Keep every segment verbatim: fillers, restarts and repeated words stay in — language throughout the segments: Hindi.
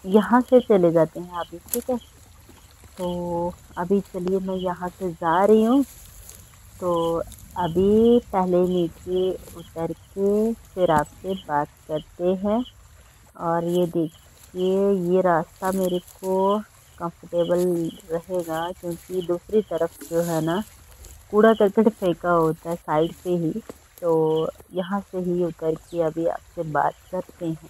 यहाँ से चले जाते हैं अभी, ठीक है। तो अभी चलिए मैं यहाँ से जा रही हूँ। तो अभी पहले नीचे उतर के फिर आपसे बात करते हैं। और ये देखिए, ये रास्ता मेरे को कंफर्टेबल रहेगा, क्योंकि दूसरी तरफ जो है ना कूड़ा करकट फेंका होता है साइड पे ही। तो यहाँ से ही उतर के अभी आपसे बात करते हैं।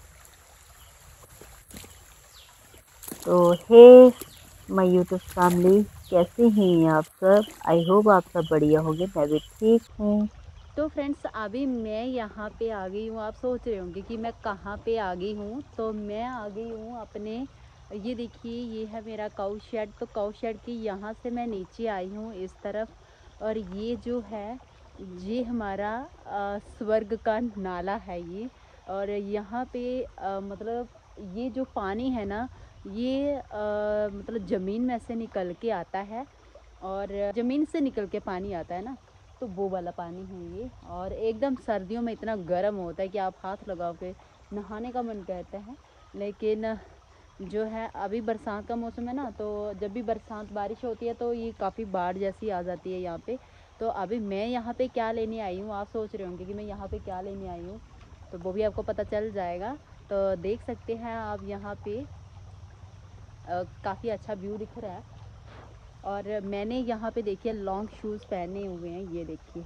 तो हे माय यूट्यूब फैमिली, कैसे हैं आप सब? आई होप आप सब बढ़िया होंगे, मैं भी ठीक हूँ। तो फ्रेंड्स, अभी मैं यहाँ पे आ गई हूँ। आप सोच रहे होंगे कि मैं कहाँ पे आ गई हूँ। तो मैं आ गई हूँ अपने, ये देखिए, ये है मेरा काऊ शेड। तो काऊ शेड की यहाँ से मैं नीचे आई हूँ इस तरफ। और ये जो है, ये हमारा अ, स्वर्ग का नाला है ये। और यहाँ पे अ, मतलब ये जो पानी है ना, ये अ, मतलब ज़मीन में से निकल के आता है। और ज़मीन से निकल के पानी आता है ना, तो वो वाला पानी है ये। और एकदम सर्दियों में इतना गर्म होता है कि आप हाथ लगाओ के नहाने का मन करता है। लेकिन जो है, अभी बरसात का मौसम है ना, तो जब भी बरसात बारिश होती है तो ये काफ़ी बाढ़ जैसी आ जाती है यहाँ पे। तो अभी मैं यहाँ पे क्या लेने आई हूँ, आप सोच रहे होंगे कि मैं यहाँ पे क्या लेने आई हूँ। तो वो भी आपको पता चल जाएगा। तो देख सकते हैं आप यहाँ पे, काफ़ी अच्छा व्यू दिख रहा है। और मैंने यहाँ पे देखिए लॉन्ग शूज़ पहने हुए हैं, ये देखिए।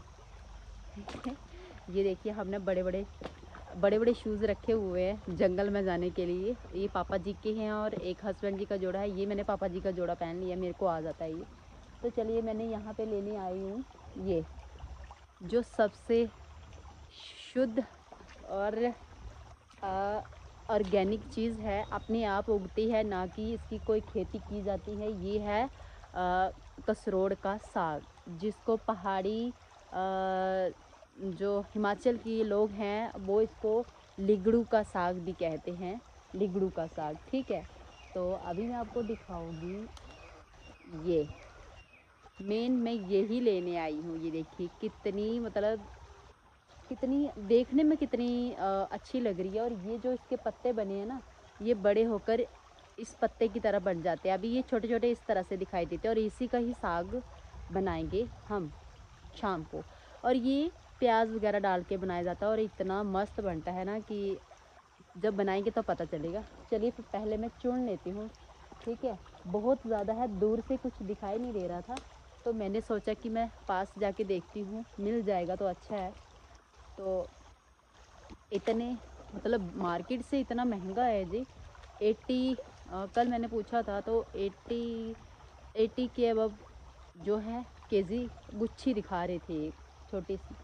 ये देखिए, हमने बड़े बड़े बड़े बड़े शूज़ रखे हुए हैं जंगल में जाने के लिए। ये पापा जी के हैं और एक हस्बैंड जी का जोड़ा है। ये मैंने पापा जी का जोड़ा पहन लिया, मेरे को आ जाता है ये। तो चलिए, मैंने यहाँ पे लेने आई हूँ ये, जो सबसे शुद्ध और ऑर्गेनिक चीज़ है, अपने आप उगती है, ना कि इसकी कोई खेती की जाती है। ये है आ, कसरोड़ का साग, जिसको पहाड़ी आ, जो हिमाचल के लोग हैं वो इसको लिगड़ू का साग भी कहते हैं। लिगड़ू का साग, ठीक है। तो अभी मैं आपको दिखाऊंगी ये, मेन मैं यही लेने आई हूँ। ये देखिए कितनी, मतलब कितनी देखने में कितनी अ, अच्छी लग रही है। और ये जो इसके पत्ते बने हैं ना, ये बड़े होकर इस पत्ते की तरह बन जाते हैं। अभी ये छोटे छोटे इस तरह से दिखाई देते हैं, और इसी का ही साग बनाएंगे हम शाम को। और ये प्याज वगैरह डाल के बनाया जाता है, और इतना मस्त बनता है ना कि जब बनाएंगे तो पता चलेगा। चलिए, फिर पहले मैं चुन लेती हूँ, ठीक है। बहुत ज़्यादा है, दूर से कुछ दिखाई नहीं दे रहा था, तो मैंने सोचा कि मैं पास जाके देखती हूँ, मिल जाएगा तो अच्छा है। तो इतने, मतलब मार्केट से इतना महंगा है जी। एट्टी, कल मैंने पूछा था तो एट्टी एट्टी के अब जो है केजी गुच्छी दिखा रहे थे, एक छोटी सी।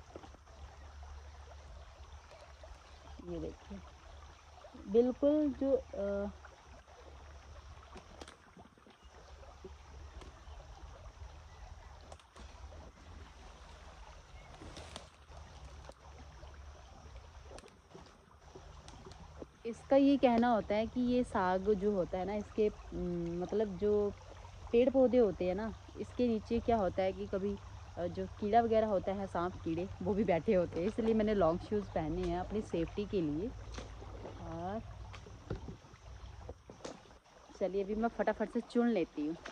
ये देखिए, बिल्कुल जो अ, इसका ये कहना होता है कि ये साग जो होता है ना, इसके अम, मतलब जो पेड़ पौधे होते हैं ना, इसके नीचे क्या होता है कि कभी अ, जो कीड़ा वगैरह होता है, सांप कीड़े, वो भी बैठे होते हैं। इसलिए मैंने लॉन्ग शूज़ पहने हैं अपनी सेफ्टी के लिए। और चलिए, अभी मैं फटाफट से चुन लेती हूँ।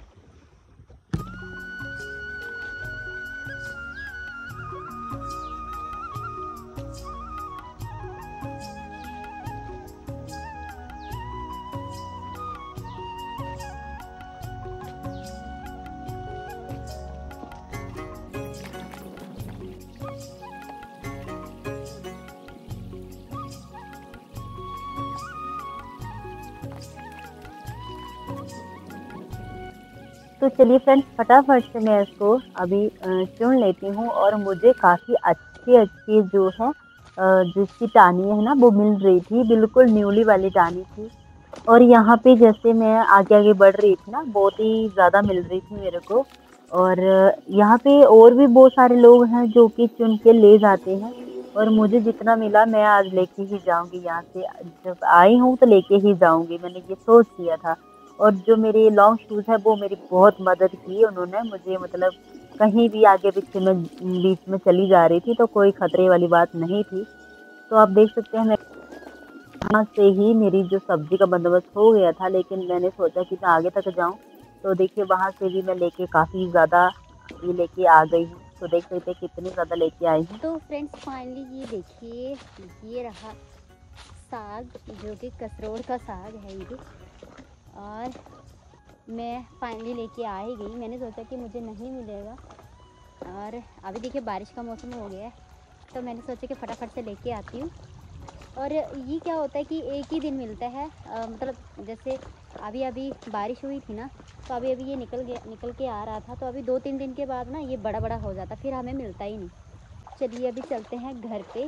तो चलिए फ्रेंड्स, फटाफट से मैं इसको अभी अ, चुन लेती हूँ। और मुझे काफ़ी अच्छी अच्छी जो है अ, जिसकी टाहनी है ना वो मिल रही थी, बिल्कुल न्यूली वाली टाहनी थी। और यहाँ पे जैसे मैं आगे आगे बढ़ रही थी ना, बहुत ही ज़्यादा मिल रही थी मेरे को। और अ, यहाँ पे और भी बहुत सारे लोग हैं जो कि चुन के ले जाते हैं। और मुझे जितना मिला मैं आज लेके ही जाऊंगी, यहाँ से जब आई हूँ तो लेके ही जाऊंगी, मैंने ये सोच लिया था। और जो मेरे लॉन्ग शूज़ है वो मेरी बहुत मदद की उन्होंने मुझे, मतलब कहीं भी आगे पीछे में बीच में चली जा रही थी तो कोई खतरे वाली बात नहीं थी। तो आप देख सकते हैं मैं यहाँ से ही मेरी जो सब्जी का बंदोबस्त हो गया था, लेकिन मैंने सोचा कि मैं आगे तक जाऊँ। तो देखिए वहाँ से भी मैं लेके काफ़ी ज़्यादा ये लेके आ गई हूँ। तो देख सकते हैं कितनी ज़्यादा लेके आई हूँ। तो फ्रेंड्स फाइनली ये देखिए, ये रहा साग, जो कि कसरोड़ का साग है ये। और मैं फाइनली लेके आ ही गई। मैंने सोचा कि मुझे नहीं मिलेगा, और अभी देखिए बारिश का मौसम हो गया है, तो मैंने सोचा कि फटाफट से लेके आती हूँ। और ये क्या होता है कि एक ही दिन मिलता है, अ, मतलब जैसे अभी अभी बारिश हुई थी ना, तो अभी अभी ये निकल गया निकल के आ रहा था, तो अभी दो तीन दिन के बाद ना ये बड़ा बड़ा हो जाता, फिर हमें मिलता ही नहीं। चलिए अभी चलते हैं घर पे।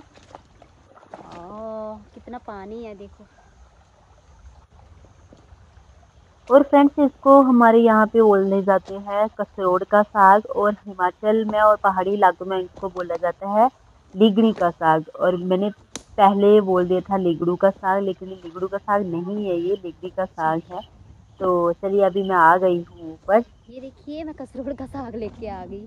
ओह कितना पानी है देखो। और फ्रेंड्स इसको हमारे यहाँ पे बोलने जाते हैं कसरोड़ का साग, और हिमाचल में और पहाड़ी इलाकों में इसको बोला जाता है लीगड़ी का साग। और मैंने पहले बोल दिया था लीगड़ू का साग, लेकिन ये लीगड़ू का साग नहीं है, ये लीगड़ी का साग है। तो चलिए अभी मैं आ गई हूँ ऊपर। ये देखिए मैं कसरोड़ का साग लेके आ गई।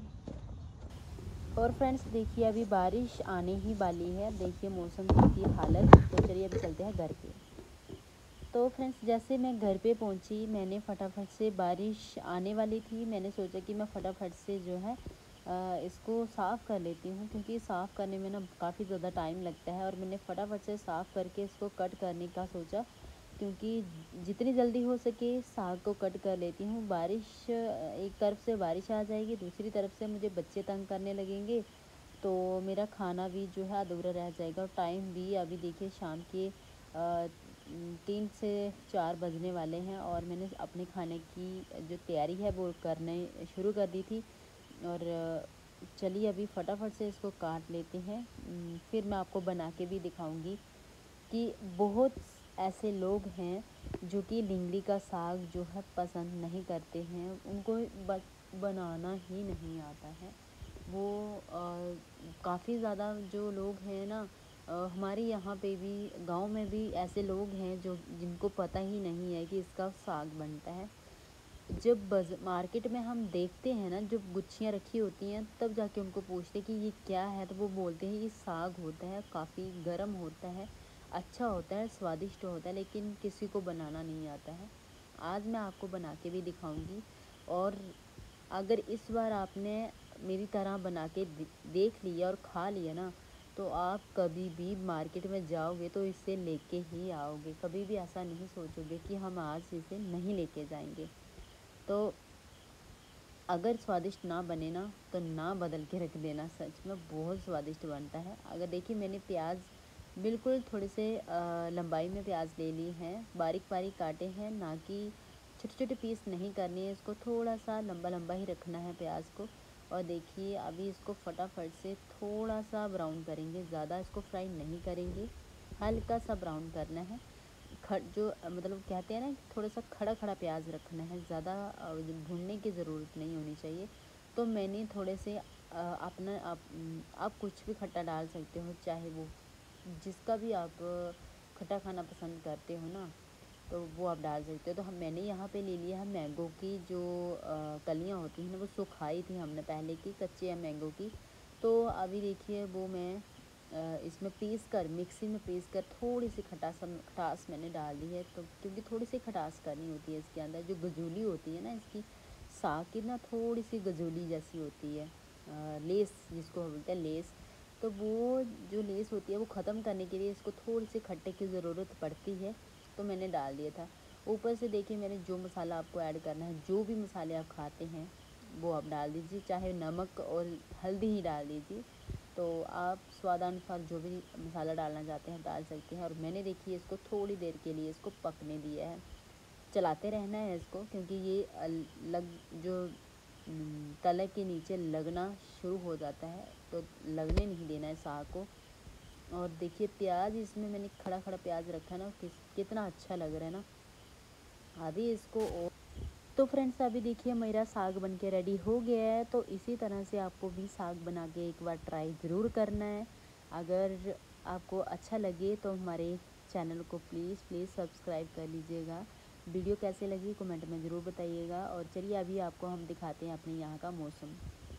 और फ्रेंड्स देखिए अभी बारिश आने ही वाली है, देखिए मौसम की हालत। तो चलिए अभी चलते हैं घर पे। तो फ्रेंड्स जैसे मैं घर पे पहुंची, मैंने फटाफट से, बारिश आने वाली थी, मैंने सोचा कि मैं फटाफट से जो है अ, इसको साफ़ कर लेती हूँ, क्योंकि साफ़ करने में ना काफ़ी ज़्यादा टाइम लगता है। और मैंने फटाफट से साफ़ करके इसको कट करने का सोचा, क्योंकि जितनी जल्दी हो सके साग को कट कर लेती हूँ। बारिश, एक तरफ से बारिश आ जाएगी, दूसरी तरफ से मुझे बच्चे तंग करने लगेंगे, तो मेरा खाना भी जो है अधूरा रह जाएगा। और टाइम भी अभी देखिए शाम के अ, तीन से चार बजने वाले हैं, और मैंने अपने खाने की जो तैयारी है वो करने शुरू कर दी थी। और चलिए अभी फटाफट से इसको काट लेते हैं, उम, फिर मैं आपको बना के भी दिखाऊंगी कि बहुत ऐसे लोग हैं जो कि लिंगड़ी का साग जो है पसंद नहीं करते हैं, उनको बस बनाना ही नहीं आता है। वो काफ़ी ज़्यादा जो लोग हैं ना, अ, हमारे यहाँ पे भी गांव में भी ऐसे लोग हैं जो जिनको पता ही नहीं है कि इसका साग बनता है। जब बज मार्केट में हम देखते हैं ना, जब गुच्छियाँ रखी होती हैं, तब जाके उनको पूछते हैं कि ये क्या है, तो वो बोलते हैं ये साग होता है, काफ़ी गर्म होता है, अच्छा होता है, स्वादिष्ट होता है, लेकिन किसी को बनाना नहीं आता है। आज मैं आपको बना के भी दिखाऊंगी। और अगर इस बार आपने मेरी तरह बना के देख लिया और खा लिया ना, तो आप कभी भी मार्केट में जाओगे तो इसे लेके ही आओगे, कभी भी ऐसा नहीं सोचोगे कि हम आज इसे नहीं लेके जाएंगे। तो अगर स्वादिष्ट ना बने ना, तो ना बदल के रख देना, सच में बहुत स्वादिष्ट बनता है। अगर देखिए मैंने प्याज बिल्कुल थोड़े से लंबाई में प्याज ले ली हैं, बारीक बारीक काटे हैं, ना कि छोटे छोटे पीस नहीं करने हैं, इसको थोड़ा सा लंबा लंबा ही रखना है प्याज को। और देखिए अभी इसको फटाफट से थोड़ा सा ब्राउन करेंगे, ज़्यादा इसको फ्राई नहीं करेंगे, हल्का सा ब्राउन करना है। ख जो मतलब कहते हैं ना, थोड़ा सा खड़ा खड़ा प्याज रखना है, ज़्यादा भूनने की ज़रूरत नहीं होनी चाहिए। तो मैंने थोड़े से अपना आप, आप कुछ भी खट्टा डाल सकते हो, चाहे वो जिसका भी आप खट्टा खाना पसंद करते हो ना, तो वो आप डाल सकते हो। तो हम मैंने यहाँ पे ले लिया है मैंगो की जो कलियाँ होती हैं ना, वो सुखाई थी हमने पहले की, कच्चे है मैंगो की। तो अभी देखिए वो मैं इसमें पीस कर, मिक्सी में पीस कर थोड़ी सी खटास खटास मैंने डाल दी है, तो क्योंकि थोड़ी सी खटास करनी होती है इसके अंदर। जो गजूली होती है ना इसकी, साग की ना थोड़ी सी गजूली जैसी होती है, आ, लेस जिसको बोलते हैं लेस। तो वो जो लेस होती है वो ख़त्म करने के लिए इसको थोड़ी सी खट्टे की ज़रूरत पड़ती है, तो मैंने डाल दिया था। ऊपर से देखिए मैंने जो मसाला आपको ऐड करना है, जो भी मसाले आप खाते हैं वो आप डाल दीजिए, चाहे नमक और हल्दी ही डाल दीजिए। तो आप स्वादानुसार जो भी मसाला डालना चाहते हैं डाल सकते हैं। और मैंने देखिए इसको थोड़ी देर के लिए इसको पकने दिया है, चलाते रहना है इसको, क्योंकि ये लग जो तले के नीचे लगना शुरू हो जाता है, तो लगने नहीं देना है साग को। और देखिए प्याज इसमें मैंने खड़ा खड़ा प्याज रखा ना, किस कितना अच्छा लग रहा है ना। अभी इसको और तो फ्रेंड्स अभी देखिए मेरा साग बन के रेडी हो गया है। तो इसी तरह से आपको भी साग बना के एक बार ट्राई ज़रूर करना है। अगर आपको अच्छा लगे तो हमारे चैनल को प्लीज़ प्लीज़ सब्सक्राइब कर लीजिएगा। वीडियो कैसे लगी कमेंट में ज़रूर बताइएगा। और चलिए अभी आपको हम दिखाते हैं अपने यहाँ का मौसम।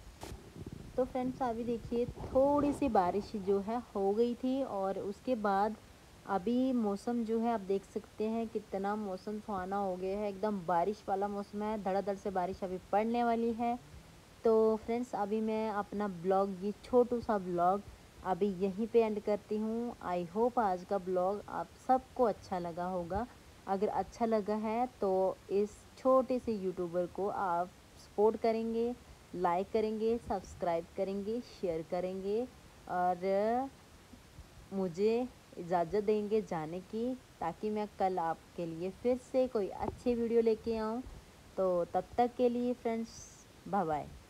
तो फ्रेंड्स अभी देखिए थोड़ी सी बारिश जो है हो गई थी, और उसके बाद अभी मौसम जो है आप देख सकते हैं कितना मौसम सुहाना हो गया है, एकदम बारिश वाला मौसम है, धड़ाधड़ से बारिश अभी पड़ने वाली है। तो फ्रेंड्स अभी मैं अपना ब्लॉग, ये छोटू सा ब्लॉग अभी यहीं पे एंड करती हूँ। आई होप आज का ब्लॉग आप सबको अच्छा लगा होगा। अगर अच्छा लगा है तो इस छोटे से यूट्यूबर को आप सपोर्ट करेंगे, लाइक करेंगे, सब्सक्राइब करेंगे, शेयर करेंगे और मुझे इजाज़त देंगे जाने की, ताकि मैं कल आपके लिए फिर से कोई अच्छी वीडियो लेके आऊँ। तो तब तक के लिए फ्रेंड्स बाय बाय।